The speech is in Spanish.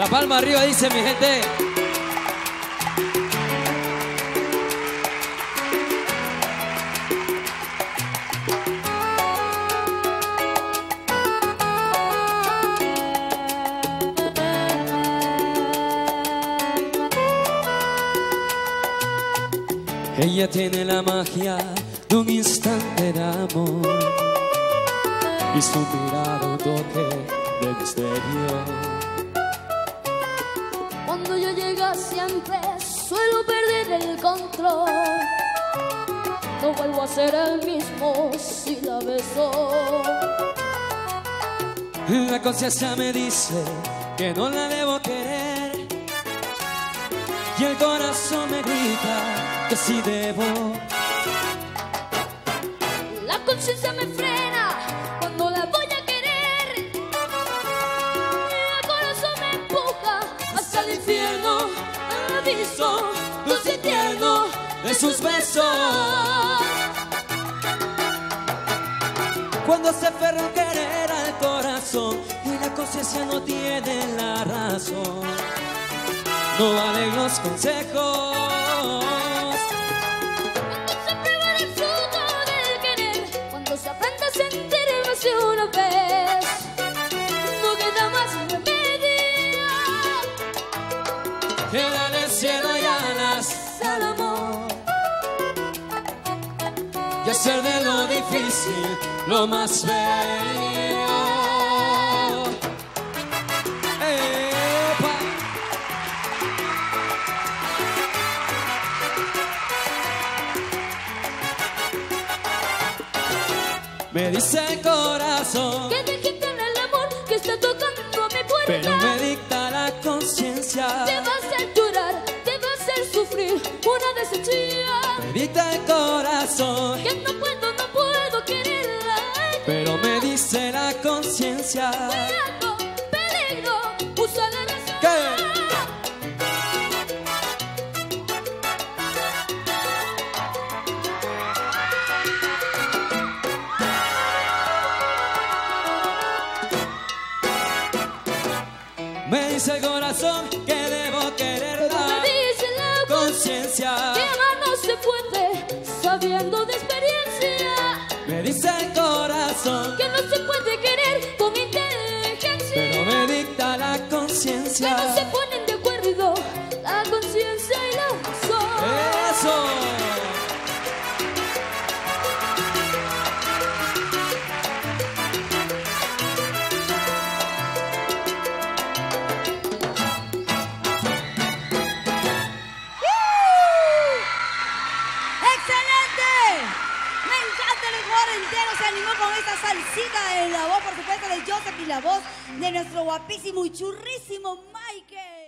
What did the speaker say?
La palma arriba dice mi gente. Ella tiene la magia de un instante de amor y su mirada un toque de misterio. Cuando yo llego siempre suelo perder el control. No vuelvo a ser el mismo si la beso. La conciencia me dice que no la debo querer y el corazón me grita que sí debo. La conciencia me frena cuando la voy a querer. El corazón me empuja hasta el infierno. Aviso, dulce y tierno de sus besos. Cuando se aferra a querer al corazón y la conciencia no tiene la razón, no valen los consejos. Cuando se prueba el fruto del querer, cuando se aprende a sentir más de una vez, no queda más remedio Que darle cielo y alas al amor. y hacer de lo difícil lo más bello. ¡Epa! Me dice el corazón Que te quiten el amor que está tocando mi puerta. pero me dicta la conciencia. Te va a hacer llorar, te va a hacer sufrir una decepción. Me dicta el corazón Que no puedo quererla. pero me dice la conciencia. Cuidado, peligro, usa la razón. ¿Qué? Me dice el corazón que debo Pero quererla. me dice la Conciencia. que amar no se puede sabiendo de experiencia. Me dice el corazón Que no se puede querer con inteligencia. pero me dicta la Que conciencia. no se ponen de acuerdo la conciencia y la razón. Eso. ¡Excelente! Me encanta el Ecuador entero. Se animó con esta salsita en la voz, por supuesto, de Joseph y la voz de nuestro guapísimo y churrísimo Michael.